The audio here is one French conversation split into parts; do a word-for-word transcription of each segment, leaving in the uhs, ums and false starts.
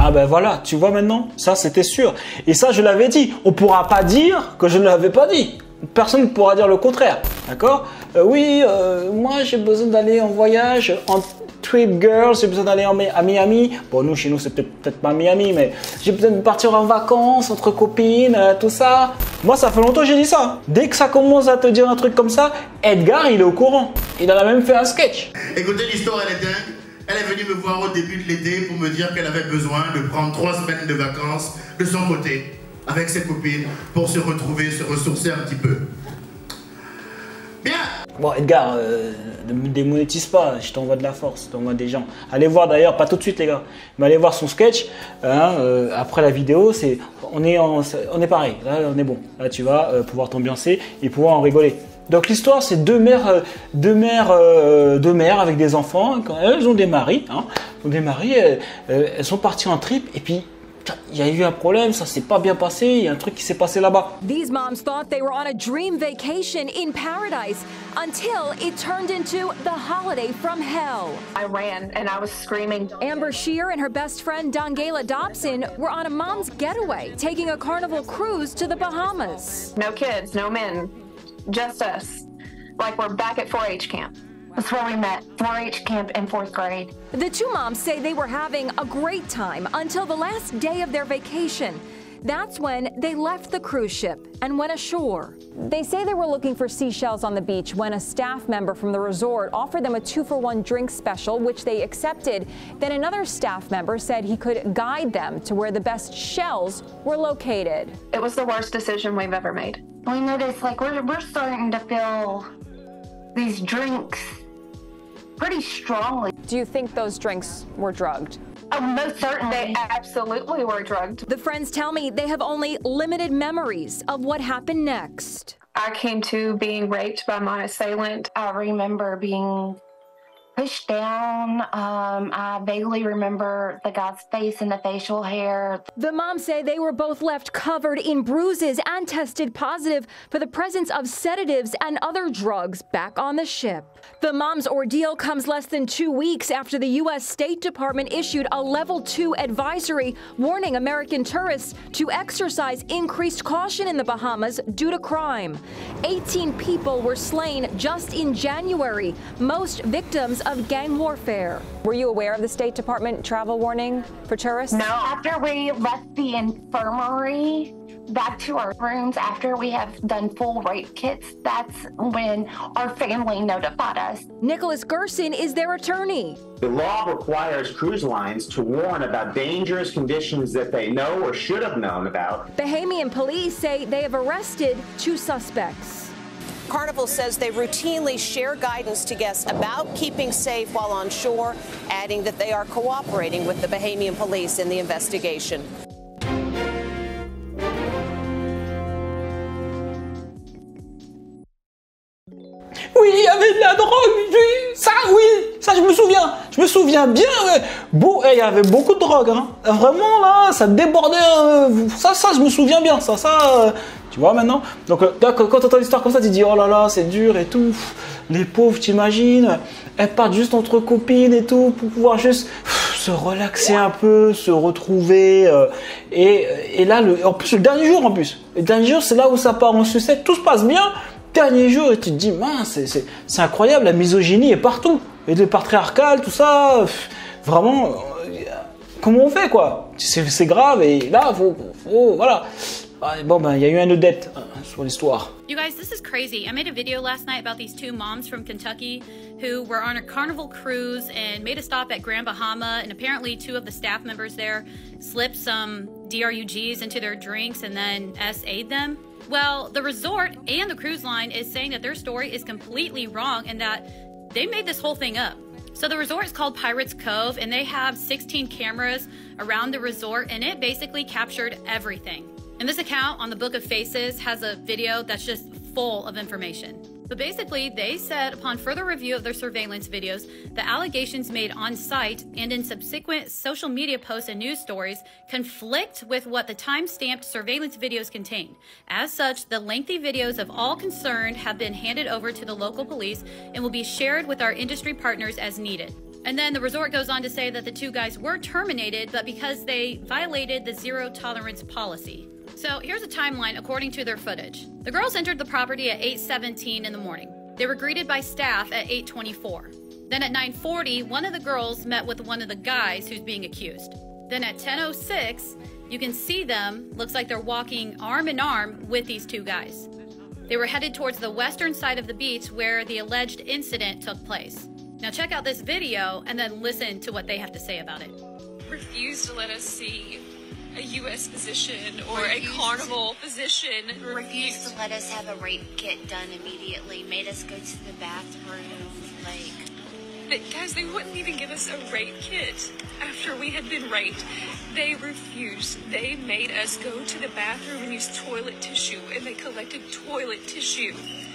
Ah ben voilà, tu vois maintenant, ça c'était sûr. Et ça je l'avais dit, on ne pourra pas dire que je ne l'avais pas dit. Personne ne pourra dire le contraire, d'accord? euh, Oui, euh, moi j'ai besoin d'aller en voyage, en trip girls, j'ai besoin d'aller à Miami. Bon, nous chez nous c'est peut-être peut-être pas Miami, mais j'ai besoin de partir en vacances entre copines, euh, tout ça. Moi ça fait longtemps que j'ai dit ça. Dès que ça commence à te dire un truc comme ça, Edgar il est au courant. Il en a même fait un sketch. Écoutez, l'histoire elle est dingue. Elle est venue me voir au début de l'été pour me dire qu'elle avait besoin de prendre trois semaines de vacances de son côté, avec ses copines, pour se retrouver, se ressourcer un petit peu. Bien. Bon Edgar, euh, ne me démonétise pas, je t'envoie de la force, je t'envoie des gens. Allez voir d'ailleurs, pas tout de suite les gars, mais allez voir son sketch, hein, euh, après la vidéo, c'est, on, est en, on est pareil, là on est bon. Là tu vas euh, pouvoir t'ambiancer et pouvoir en rigoler. Donc l'histoire c'est deux mères, euh, deux mères, euh, deux mères avec des enfants, quand elles ont des maris, hein, elles ont des maris, elles, elles sont parties en trip et puis il y a eu un problème, ça s'est pas bien passé, il y a un truc qui s'est passé là-bas. These moms thought they were on a dream vacation in paradise until it turned into the holiday from hell. I ran and I was screaming. Amber Shear and her best friend Dongela Dobson were on a mom's getaway, taking a Carnival cruise to the Bahamas. No kids, no men, just us. Like we're back at four H camp. That's where we met, four H camp in fourth grade. The two moms say they were having a great time until the last day of their vacation. That's when they left the cruise ship and went ashore. They say they were looking for seashells on the beach when a staff member from the resort offered them a two-for-one drink special, which they accepted. Then another staff member said he could guide them to where the best shells were located. It was the worst decision we've ever made. We noticed, like, we're, we're starting to feel these drinks pretty strongly. Do you think those drinks were drugged? Oh, most certainly. They absolutely were drugged. The friends tell me they have only limited memories of what happened next. I came to being raped by my assailant. I remember being pushed down. Um, I vaguely remember the guy's face and the facial hair. The moms say they were both left covered in bruises and tested positive for the presence of sedatives and other drugs back on the ship. The mom's ordeal comes less than two weeks after the U S State Department issued a level two advisory warning American tourists to exercise increased caution in the Bahamas due to crime. eighteen people were slain just in January, most victims of gang warfare. Were you aware of the State Department travel warning for tourists? No. After we left the infirmary back to our rooms, after we have done full rape kits, that's when our family notified us. Nicholas Gerson is their attorney. The law requires cruise lines to warn about dangerous conditions that they know or should have known about. Bahamian police say they have arrested two suspects. Carnival says they routinely share guidance to guests about keeping safe while on shore, adding that they are cooperating with the Bahamian police in the investigation. Oui, il y avait de la drogue, oui, ça, oui, ça je me souviens, je me souviens bien. Ouais. Bon, il y avait beaucoup de drogue, hein. Vraiment là, ça débordait, euh, ça, ça je me souviens bien, ça, ça, euh, tu vois maintenant. Donc euh, quand tu entends l'histoire comme ça, tu te dis oh là là, c'est dur et tout. Les pauvres, t'imagines, elles partent juste entre copines et tout pour pouvoir juste pff, se relaxer un peu, se retrouver. Euh, et, et là, le, en plus le dernier jour, en plus, le dernier jour, c'est là où ça part en sucette, tout se passe bien. Dernier jour, et tu te dis, mince, c'est incroyable, la misogynie est partout. Et le patriarcal, tout ça, pff, vraiment, euh, comment on fait, quoi? C'est grave, et là, faut, faut voilà. Bon, ben, il y a eu un update euh, sur l'histoire. You guys, this is crazy. I made a video last night about these two moms from Kentucky who were on a Carnival cruise and made a stop at Grand Bahama, and apparently two of the staff members there slipped some D R U Gs into their drinks and then S A'd them. Well, the resort and the cruise line is saying that their story is completely wrong and that they made this whole thing up. So the resort is called Pirates Cove, and they have sixteen cameras around the resort, and it basically captured everything. And this account on the Book of Faces has a video that's just full of information. But basically, they said upon further review of their surveillance videos, the allegations made on site and in subsequent social media posts and news stories conflict with what the time-stamped surveillance videos contain. As such, the lengthy videos of all concerned have been handed over to the local police and will be shared with our industry partners as needed. And then the resort goes on to say that the two guys were terminated, but because they violated the zero tolerance policy. So here's a timeline according to their footage. The girls entered the property at eight seventeen in the morning. They were greeted by staff at eight twenty-four. Then at nine forty, one of the girls met with one of the guys who's being accused. Then at ten oh six, you can see them, looks like they're walking arm in arm with these two guys. They were headed towards the western side of the beach where the alleged incident took place. Now check out this video and then listen to what they have to say about it. Refused to let us see a U S physician or refused, a carnival physician. Refused, refused to let us have a rape kit done immediately. Made us go to the bathroom. Like, but guys, they wouldn't even give us a rape kit after we had been raped. They refused. They made us go to the bathroom and use toilet tissue, and they collected toilet tissue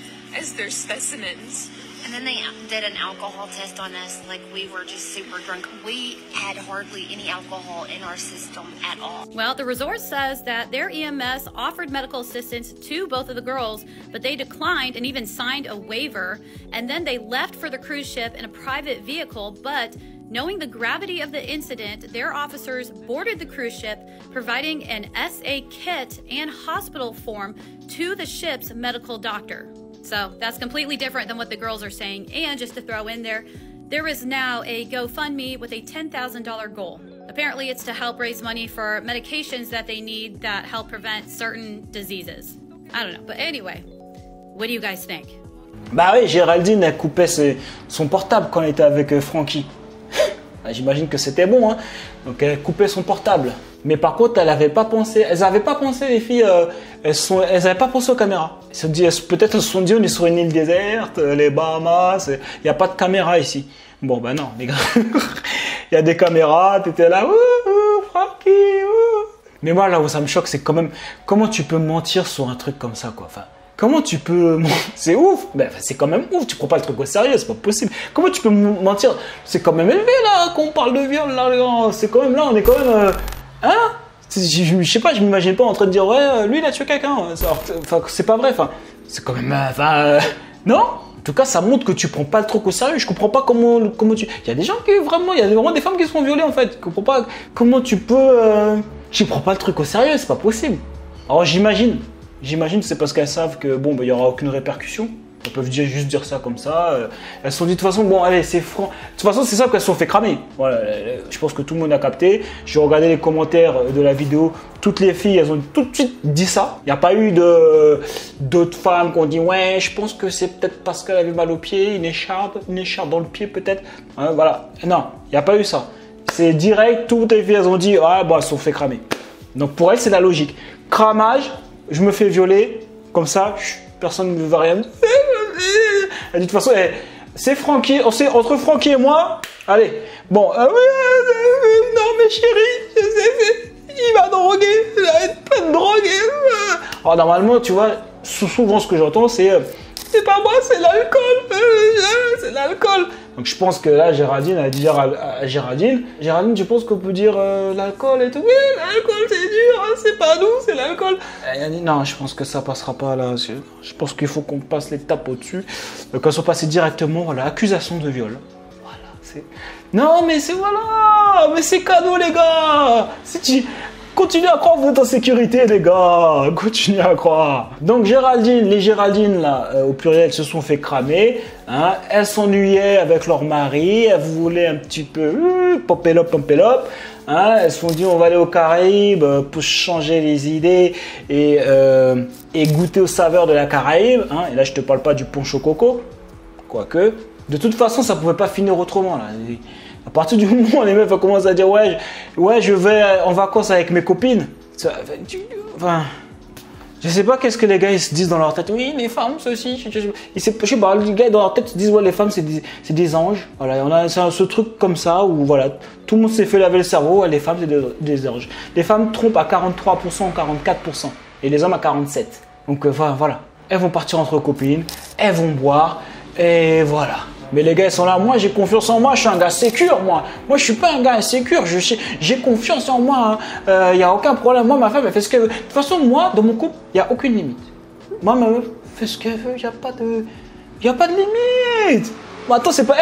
as their specimens. And then they did an alcohol test on us like we were just super drunk. We had hardly any alcohol in our system at all. Well, the resort says that their E M S offered medical assistance to both of the girls, but they declined and even signed a waiver. And then they left for the cruise ship in a private vehicle, but knowing the gravity of the incident, their officers boarded the cruise ship, providing an S A kit and hospital form to the ship's medical doctor. So that's completely different than what the girls are saying. And just to throw in there, there is now a GoFundMe with a ten thousand dollar goal. Apparently it's to help raise money for medications that they need that help prevent certain diseases. I don't know, but anyway, what do you guys think? Bah oui, Géraldine, elle coupait ses, son portable quand elle était avec euh, Frankie. J'imagine que c'était bon, hein. Donc elle coupait son portable. Mais par contre, elle n'avait pas pensé, elles n'avaient pas pensé, les filles, euh, elles sont, elles n'avaient pas pensé aux caméras. Elles se disaient, peut-être elles se sont dit, on est sur une île déserte, les Bahamas, il n'y a pas de caméra ici. Bon, ben non, les gars, il y a des caméras, t'étais là, ouh, ouh, Frankie, ouh. Mais moi, là où ça me choque, c'est quand même, comment tu peux mentir sur un truc comme ça, quoi. Enfin, comment tu peux... C'est ouf, ben, c'est quand même ouf, tu prends pas le truc au sérieux, c'est pas possible. Comment tu peux mentir? C'est quand même élevé, là, quand on parle de viol, là, les gars. C'est quand même, là, on est quand même... Euh... Hein? Je, je, je sais pas, je m'imagine pas en train de dire ouais, lui il a tué quelqu'un. Enfin, c'est pas vrai. Enfin, c'est quand même. Enfin, euh, non. En tout cas, ça montre que tu prends pas le truc au sérieux. Je comprends pas comment, comment tu. Il y a des gens qui vraiment, il y a vraiment des femmes qui se font violer en fait. Je comprends pas comment tu peux. Euh... Je prends pas le truc au sérieux, c'est pas possible. Alors j'imagine, j'imagine c'est parce qu'elles savent que bon, bah, il y aura aucune répercussion. Elles peuvent dire, juste dire ça comme ça. Elles se sont dit de toute façon, bon, allez, c'est franc. De toute façon, c'est ça qu'elles se sont fait cramer. Voilà, je pense que tout le monde a capté. J'ai regardé les commentaires de la vidéo. Toutes les filles, elles ont tout de suite dit ça. Il n'y a pas eu de d'autres femmes qui ont dit, ouais, je pense que c'est peut-être parce qu'elle avait mal au pied, une écharpe, une écharpe dans le pied peut-être. Hein, voilà. Non, il n'y a pas eu ça. C'est direct, toutes les filles, elles ont dit, ah, bon, elles se sont fait cramer. Donc pour elles, c'est la logique. Cramage, je me fais violer, comme ça, personne ne va rien. Et de toute façon, c'est Frankie, entre Frankie et moi, allez, bon, euh, oui, non mais chérie, il va droguer, il va être plein de drogue. Alors normalement, tu vois, souvent ce que j'entends, c'est, euh, c'est pas moi, c'est l'alcool, euh, c'est l'alcool. Donc je pense que là, Géraldine a dit à Géraldine, Géraldine, tu penses qu'on peut dire euh, l'alcool et tout? Oui, l'alcool c'est dur, hein, c'est pas nous, c'est l'alcool. Elle a dit non, je pense que ça passera pas là. Je pense qu'il faut qu'on passe l'étape au-dessus. Donc elles sont passées directement à l'accusation de viol. Voilà, c'est... Non mais c'est voilà, mais c'est cadeau les gars. Si tu... Continuez à croire que vous êtes en sécurité, les gars. Continuez à croire. Donc, Géraldine, les Géraldines, là, euh, au pluriel, se sont fait cramer. Hein. Elles s'ennuyaient avec leur mari. Elles voulaient un petit peu euh, popelop, popelop. Hein. Elles se sont dit, on va aller aux Caraïbes euh, pour changer les idées et, euh, et goûter aux saveurs de la Caraïbe. Hein. Et là, je te parle pas du punch au coco. Quoique. De toute façon, ça pouvait pas finir autrement, là. À partir du moment où les meufs commencent à dire ouais, je, ouais, je vais en vacances avec mes copines. Ça, enfin, je sais pas qu'est-ce que les gars ils se disent dans leur tête. Oui, les femmes, ceci. Je, je, je, je sais pas, les gars dans leur tête se disent ouais, les femmes c'est des, c'est des anges. Voilà, on a c'est ce truc comme ça où voilà, tout le monde s'est fait laver le cerveau. Ouais, les femmes c'est des, des anges. Les femmes trompent à quarante-trois pour cent, quarante-quatre pour cent et les hommes à quarante-sept pour cent. Donc euh, voilà, elles vont partir entre copines, elles vont boire et voilà. Mais les gars, ils sont là. Moi, j'ai confiance en moi. Je suis un gars sécure, moi. Moi, je suis pas un gars insécure. Je, j'ai confiance en moi. Il hein. n'y euh, a aucun problème. Moi, ma femme, elle fait ce qu'elle veut. De toute façon, moi, dans mon couple, il n'y a aucune limite. Moi, ma meuf fait ce qu'elle veut. Il n'y a pas de... Il n'y a pas de limite. Bon, attends, c'est pas... Hey,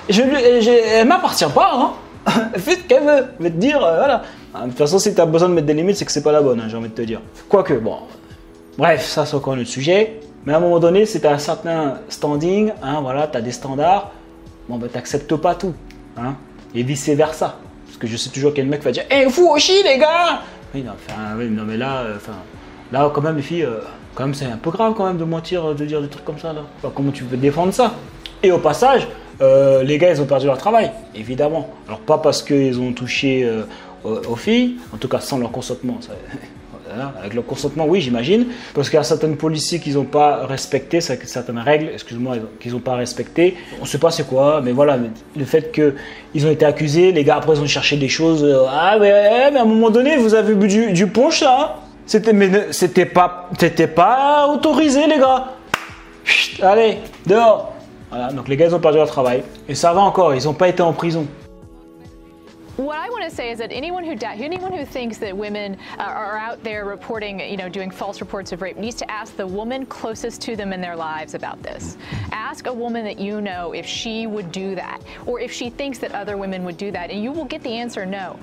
je, je, elle m'appartient pas, hein. Elle fait ce qu'elle veut. Elle veut te dire, euh, voilà. De toute façon, si tu as besoin de mettre des limites, c'est que c'est pas la bonne, hein, j'ai envie de te dire. Quoique, bon. Bref, ça c'est encore un autre sujet. Mais à un moment donné, c'est un certain standing, hein, voilà, tu as des standards. Bon, bah, t'acceptes pas tout, hein. Et vice versa. Parce que je sais toujours qu'il y a un mec qui va dire, eh, vous aussi, les gars. Oui, non, enfin, oui, non mais là, enfin, là, quand même, les filles, euh, quand même, c'est un peu grave quand même de mentir, de dire des trucs comme ça, là. Enfin, comment tu peux défendre ça? Et au passage, euh, les gars, ils ont perdu leur travail, évidemment. Alors, pas parce qu'ils ont touché euh, aux, aux filles, en tout cas sans leur consentement. Ça, voilà, avec leur consentement, oui, j'imagine. Parce qu'il y a certaines policiers qui n'ont pas respecté certaines règles, excuse-moi, qu'ils n'ont pas respecté. On ne sait pas c'est quoi, mais voilà, le fait qu'ils ont été accusés, les gars après ils ont cherché des choses. Euh, ah, mais, mais à un moment donné, vous avez bu du, du punch là? C'était, mais c'était pas, c'était pas autorisé, les gars. Chut, allez, dehors. Voilà, donc les gars, ils ont perdu leur travail. Et ça va encore, ils n'ont pas été en prison. What I want to say is that anyone who anyone who thinks that women uh, are out there reporting, you know, doing false reports of rape needs to ask the woman closest to them in their lives about this. Ask a woman that you know if she would do that, or if she thinks that other women would do that, and you will get the answer no.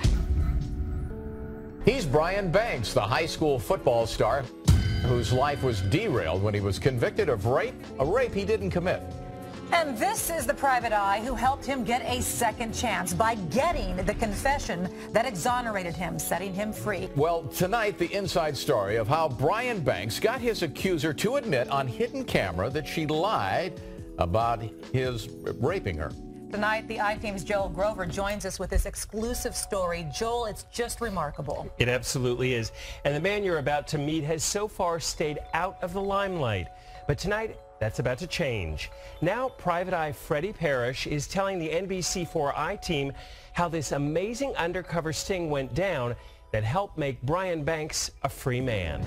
He's Brian Banks, the high school football star whose life was derailed when he was convicted of rape, a rape he didn't commit. And this is the private eye who helped him get a second chance by getting the confession that exonerated him, setting him free. Well, tonight, the inside story of how Brian Banks got his accuser to admit on hidden camera that she lied about his raping her. Tonight, the I-Team's Joel Grover joins us with this exclusive story. Joel, it's just remarkable. It absolutely is. And the man you're about to meet has so far stayed out of the limelight. But tonight, that's about to change. Now, Private Eye Freddie Parrish is telling the N B C four I-Team how this amazing undercover sting went down that helped make Brian Banks a free man.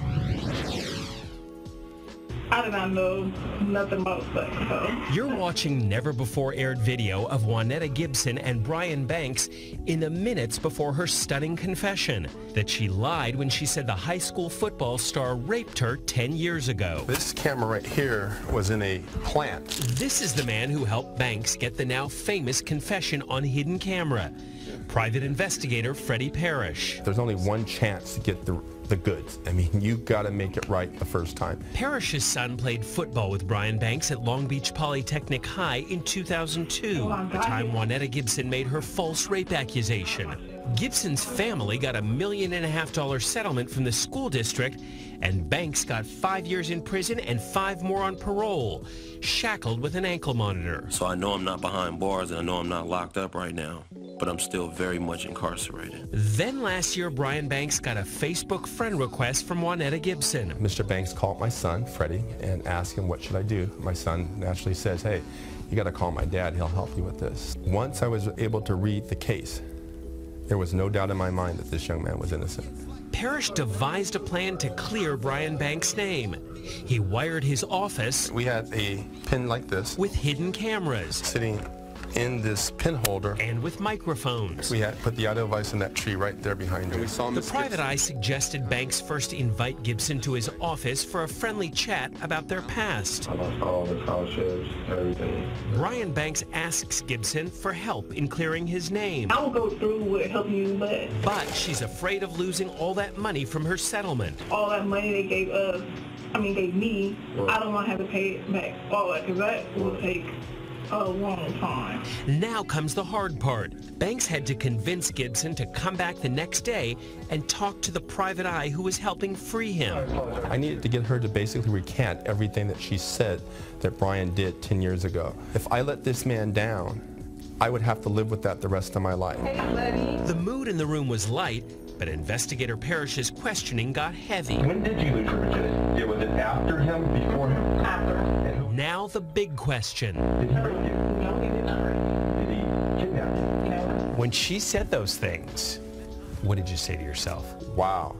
I did not know nothing about sex, so. You're watching never-before-aired video of Juanetta Gibson and Brian Banks in the minutes before her stunning confession that she lied when she said the high school football star raped her ten years ago. This camera right here was in a plant. This is the man who helped Banks get the now famous confession on hidden camera. Private investigator Freddie Parrish. There's only one chance to get the the goods. I mean, you got to make it right the first time. Parrish's son played football with Brian Banks at Long Beach Polytechnic High in two thousand two, the time Juanetta Gibson made her false rape accusation. Gibson's family got a million and a half dollar settlement from the school district, and Banks got five years in prison and five more on parole, shackled with an ankle monitor. So I know I'm not behind bars and I know I'm not locked up right now, but I'm still very much incarcerated. Then last year, Brian Banks got a Facebook friend request from Juanetta Gibson. Mister Banks called my son, Freddie, and asked him, what should I do? My son naturally says, hey, you got to call my dad. He'll help you with this. Once I was able to read the case, there was no doubt in my mind that this young man was innocent. Parrish devised a plan to clear Brian Banks' name. He wired his office. We had a pin like this with hidden cameras sitting in this pin holder and with microphones. We had put the audio device in that tree right there behind him. We saw him. The Private Eye suggested Banks first invite Gibson to his office for a friendly chat about their past. About all the scholarships, everything. Brian Banks asks Gibson for help in clearing his name. I will go through with helping you, but but she's afraid of losing all that money from her settlement. All that money they gave us, I mean gave me, well, I don't want to have to pay it back all that, because that will take a long time. Now comes the hard part. Banks had to convince Gibson to come back the next day and talk to the Private Eye who was helping free him. I needed to get her to basically recant everything that she said that Brian did ten years ago. If I let this man down, I would have to live with that the rest of my life. Hey, the mood in the room was light, but investigator Parrish's questioning got heavy. When did you lose your virginity? Was it after him, before him? After. Now the big question. Did he rape you? No, he did not rape you. Did he kidnap you? No. When she said those things, what did you say to yourself? Wow,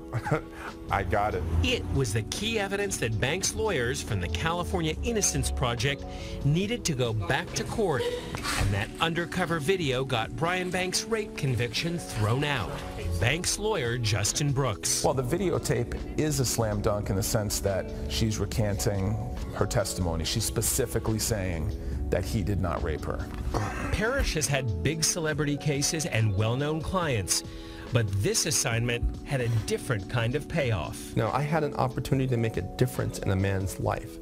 I got it. It was the key evidence that Banks' lawyers from the California Innocence Project needed to go back to court. And that undercover video got Brian Banks' rape conviction thrown out. Banks' lawyer, Justin Brooks. Well, the videotape is a slam dunk in the sense that she's recanting her testimony. She's specifically saying that he did not rape her. Parrish has had big celebrity cases and well-known clients, but this assignment had a different kind of payoff. No, I had an opportunity to make a difference in a man's life.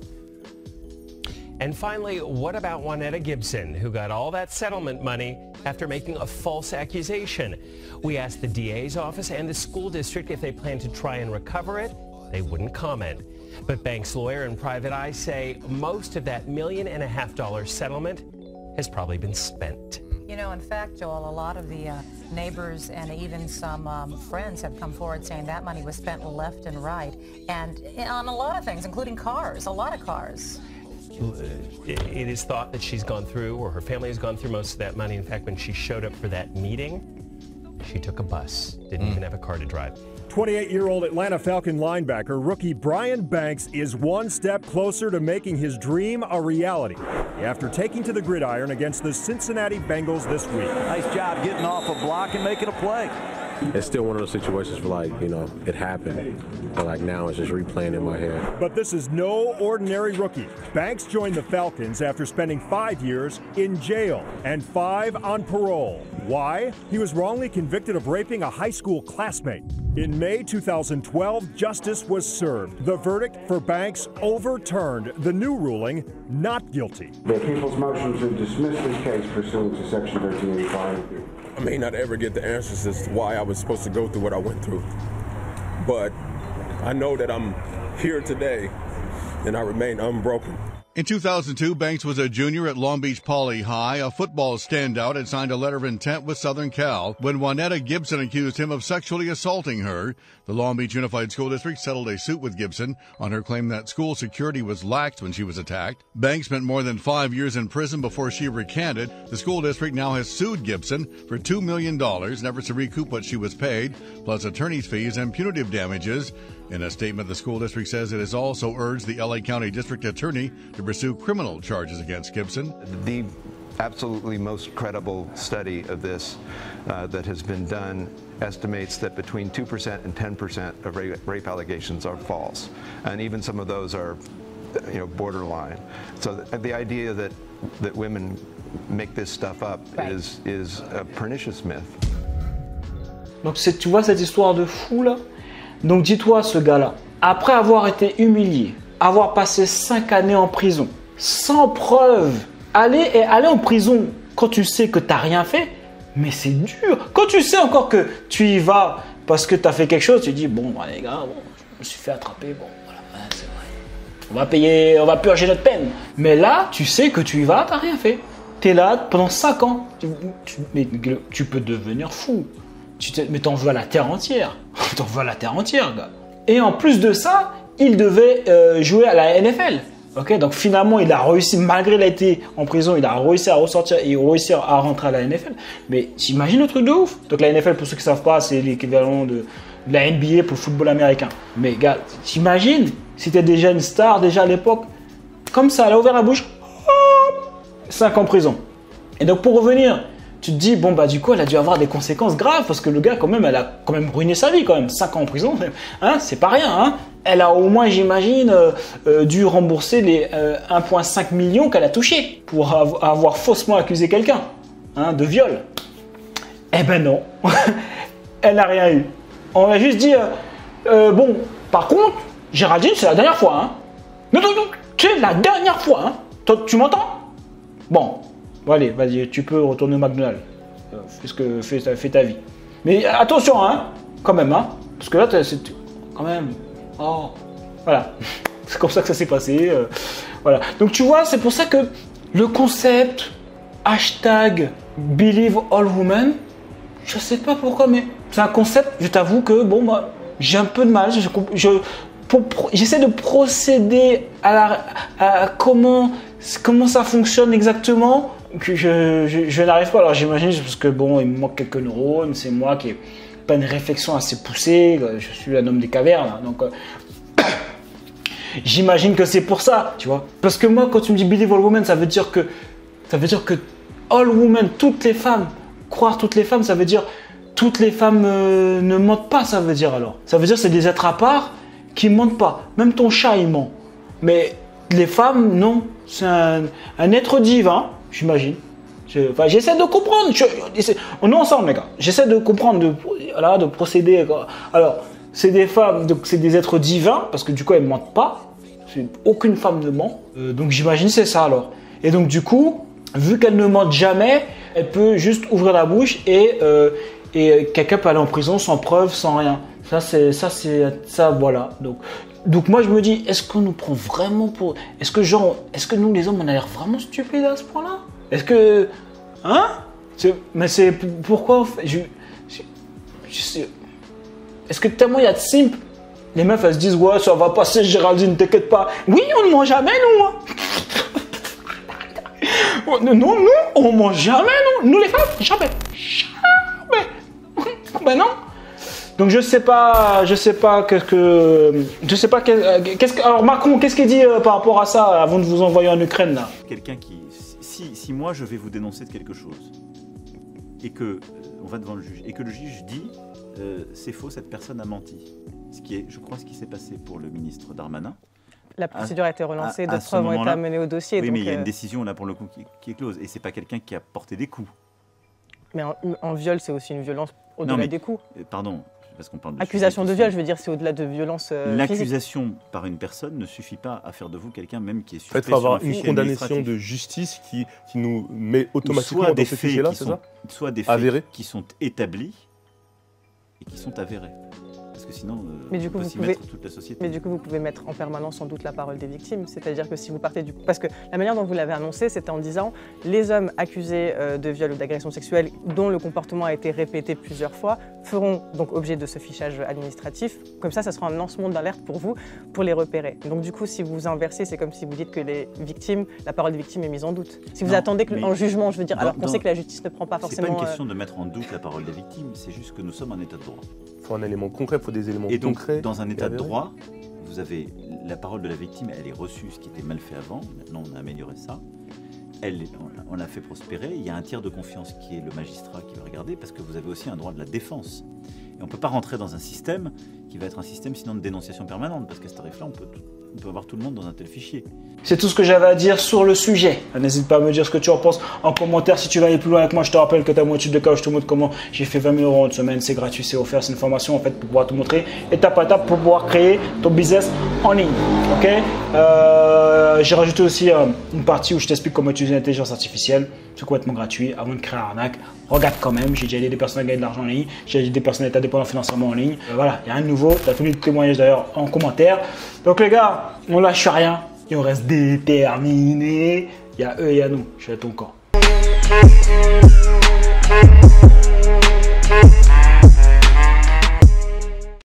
And finally, what about Juanetta Gibson, who got all that settlement money after making a false accusation? We asked the D A's office and the school district if they plan to try and recover it. They wouldn't comment. But Banks' lawyer and Private Eye say most of that million and a half dollar settlement has probably been spent. You know, in fact, Joel, a lot of the uh, neighbors and even some um, friends have come forward saying that money was spent left and right, and on a lot of things, including cars, a lot of cars. It is thought that she's gone through, or her family has gone through most of that money. In fact, when she showed up for that meeting, she took a bus, didn't mm. even have a car to drive. twenty-eight-year-old Atlanta Falcon linebacker rookie Brian Banks is one step closer to making his dream a reality after taking to the gridiron against the Cincinnati Bengals this week. Nice job getting off a block and making a play. It's still one of those situations where, like, you know, it happened, but like now it's just replaying in my head. But this is no ordinary rookie. Banks joined the Falcons after spending five years in jail and five on parole. Why? He was wrongly convicted of raping a high school classmate. In May two thousand twelve, justice was served. The verdict for Banks overturned. The new ruling, not guilty. The people's motion to dismiss this case pursuant to Section thirteen eighty-five. I may not ever get the answers as to why I was supposed to go through what I went through, but I know that I'm here today and I remain unbroken. In two thousand two, Banks was a junior at Long Beach Poly High, a football standout, and signed a letter of intent with Southern Cal when Juanetta Gibson accused him of sexually assaulting her. The Long Beach Unified School District settled a suit with Gibson on her claim that school security was lax when she was attacked. Banks spent more than five years in prison before she recanted. The school district now has sued Gibson for two million dollars in efforts to recoup what she was paid, plus attorney's fees and punitive damages. In a statement, the school district says it has also urged the L A County District Attorney to pursue criminal charges against Gibson. The absolutely most credible study of this uh, that has been done estimates that between two percent and ten percent of rape, rape allegations are false, and even some of those are, you know, borderline. So the, the idea that that women make this stuff up right. is is a pernicious myth. Donc tu vois cette histoire de fou là. Donc dis-toi, ce gars-là, après avoir été humilié, avoir passé cinq années en prison, sans preuve, aller, et aller en prison quand tu sais que tu n'as rien fait, mais c'est dur. Quand tu sais encore que tu y vas parce que tu as fait quelque chose, tu dis, bon, bah, les gars, bon, je me suis fait attraper, bon, voilà, ouais, c'est vrai. On va payer, on va purger notre peine. Mais là, tu sais que tu y vas, tu n'as rien fait. Tu es là pendant cinq ans. Tu, tu, mais tu peux devenir fou. Tu te, mais t'en veux à la terre entière. T'en veux à la terre entière, gars. Et en plus de ça, il devait euh, jouer à la N F L. Ok, donc finalement, il a réussi, malgré qu'il a été en prison, il a réussi à ressortir et réussir à rentrer à la N F L. Mais t'imagines le truc de ouf. Donc la N F L, pour ceux qui ne savent pas, c'est l'équivalent de, de la N B A pour le football américain. Mais gars, t'imagines si t'es déjà une star, déjà à l'époque, comme ça, elle a ouvert la bouche, cinq ans en prison. Et donc pour revenir, tu te dis, bon bah du coup elle a dû avoir des conséquences graves parce que le gars quand même, elle a quand même ruiné sa vie quand même, cinq ans en prison, hein, c'est pas rien, hein. Elle a au moins, j'imagine, euh, euh, dû rembourser les euh, un virgule cinq million qu'elle a touché pour av avoir faussement accusé quelqu'un, hein, de viol. Eh ben non, elle n'a rien eu. On a juste dit, euh, euh, bon, par contre, Géraldine, c'est la dernière fois, hein. Non, non, non, c'est la dernière fois, hein. Toi, tu m'entends? Bon. Bon, allez, vas-y, tu peux retourner au McDonald's. Euh, fais, ce que, fais, fais ta vie. Mais attention, hein, quand même, hein, parce que là, c'est quand même. Oh, voilà. C'est comme ça que ça s'est passé. Euh, voilà. Donc, tu vois, c'est pour ça que le concept hashtag Believe All Women, je sais pas pourquoi, mais c'est un concept, je t'avoue que, bon, moi, j'ai un peu de mal. Je, je, pour, pour, j'essaie de procéder à, la, à comment, comment ça fonctionne exactement. Que je, je, je n'arrive pas, alors j'imagine parce que bon, il me manque quelques neurones, c'est moi qui n'ai pas une réflexion assez poussée, je suis un homme des cavernes, donc euh, j'imagine que c'est pour ça, tu vois. Parce que moi, quand tu me dis Believe All Women, ça veut dire que ça veut dire que all women, toutes les femmes, croire toutes les femmes, ça veut dire toutes les femmes euh, ne mentent pas, ça veut dire alors. Ça veut dire que c'est des êtres à part qui ne mentent pas. Même ton chat, il ment. Mais les femmes, non. c'est un, un être divin, j'imagine. Je, enfin, j'essaie de comprendre. Je, on est ensemble, les gars. J'essaie de comprendre, de, voilà, de procéder. Quoi. Alors, c'est des femmes, c'est des êtres divins, parce que du coup, elles ne mentent pas. Aucune femme ne ment. Euh, donc, j'imagine c'est ça alors. Et donc, du coup, vu qu'elles ne mentent jamais, elle peut juste ouvrir la bouche et, euh, et quelqu'un peut aller en prison sans preuve, sans rien. Ça, c'est ça, c'est ça, voilà. Donc, donc moi, je me dis, est-ce qu'on nous prend vraiment pour, est-ce que genre, est-ce que nous les hommes, on a l'air vraiment stupides à ce point-là? Est-ce que, hein? Mais c'est pourquoi je, je, je sais. Est-ce que tellement il y a de simple, les meufs elles se disent ouais ça va passer Géraldine, t'inquiète pas. Oui, on ne ment jamais nous. Hein. Non, nous, on mange jamais, non. Nous les femmes, jamais. Jamais. Ben non. Donc je sais pas, je sais pas qu'est-ce que, je sais pas qu'est-ce que, alors Macron, qu'est-ce qu'il dit euh, par rapport à ça avant de vous envoyer en Ukraine là? Quelqu'un qui, si, si moi je vais vous dénoncer de quelque chose et que euh, on va devant le juge et que le juge dit euh, c'est faux, cette personne a menti, ce qui est, je crois, ce qui s'est passé pour le ministre Darmanin. La procédure a été relancée, d'autres preuves ont été amenées au dossier. Oui, donc mais il y a euh... une décision là pour le coup qui, qui est close et c'est pas quelqu'un qui a porté des coups. Mais en, en viol, c'est aussi une violence au-delà des coups. Pardon. Parce qu'on parle de accusation de viol, je veux dire, c'est au-delà de violence euh, L'accusation par une personne ne suffit pas à faire de vous quelqu'un même qui est suspect. En fait, il faut avoir une condamnation de justice qui, qui nous met automatiquement soit dans ce fichier-là, c'est ça? Soit des faits avérés. Qui sont établis et qui sont avérés. Parce que sinon, euh, mais du coup, on peut vous s'y pouvez, mettre toute la société. Mais du coup, vous pouvez mettre en permanence sans doute la parole des victimes. C'est-à-dire que si vous partez du... Parce que la manière dont vous l'avez annoncé, c'était en disant les hommes accusés euh, de viol ou d'agression sexuelle dont le comportement a été répété plusieurs fois feront donc objet de ce fichage administratif. Comme ça, ça sera un lancement d'alerte pour vous, pour les repérer. Donc du coup, si vous inversez, c'est comme si vous dites que les victimes, la parole des victimes est mise en doute. Si vous non, attendez que, en jugement, je veux dire, dans, alors qu'on dans, sait que la justice ne prend pas forcément... C'est pas une question de mettre en doute la parole des victimes, c'est juste que nous sommes en état de droit. Il faut un élément concret, il faut des éléments et donc, concrets. Dans un état de droit, vous avez la parole de la victime, elle est reçue, ce qui était mal fait avant. Maintenant, on a amélioré ça. Elle, on l'a fait prospérer. Il y a un tiers de confiance qui est le magistrat qui va regarder, parce que vous avez aussi un droit de la défense. Et on ne peut pas rentrer dans un système qui va être un système sinon de dénonciation permanente, parce qu'à ce tarif-là, on peut, on peut avoir tout le monde dans un tel fichier. C'est tout ce que j'avais à dire sur le sujet. N'hésite pas à me dire ce que tu en penses en commentaire. Si tu veux aller plus loin avec moi, je te rappelle que tu as mon étude de cas où je te montre comment j'ai fait vingt mille euros en une semaine. C'est gratuit, c'est offert, c'est une formation en fait pour pouvoir te montrer étape par étape pour pouvoir créer ton business en ligne. Ok. Euh, j'ai rajouté aussi euh, une partie où je t'explique comment utiliser l'intelligence artificielle. C'est complètement gratuit. Avant de créer un arnaque, regarde quand même. J'ai déjà aidé des personnes à gagner de l'argent en ligne. J'ai aidé des personnes à être indépendants financièrement en ligne. Euh, voilà, il n'y a rien de nouveau. Tu as tous les témoignages d'ailleurs en commentaire. Donc les gars, on lâche rien. Et on reste déterminé. Il y a eux et il y a nous. Je suis à ton camp.